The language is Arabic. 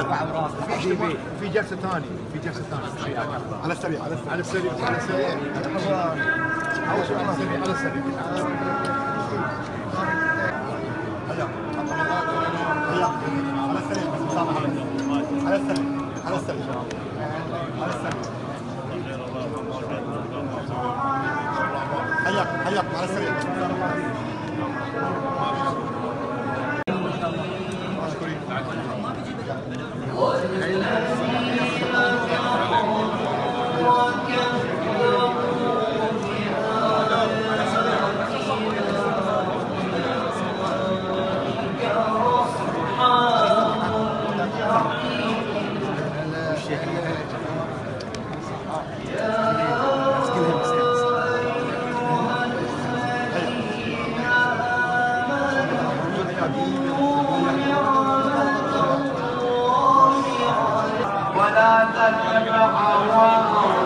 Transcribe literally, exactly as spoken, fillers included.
في في جلسه ثانيه في جلسه ثانيه على السريع على السريع على السريع على السريع اول شيء على السريع على السريع هلا هلا على السريع على السريع على السريع على السريع حياك حياك على السريع ولا تتبع هواهم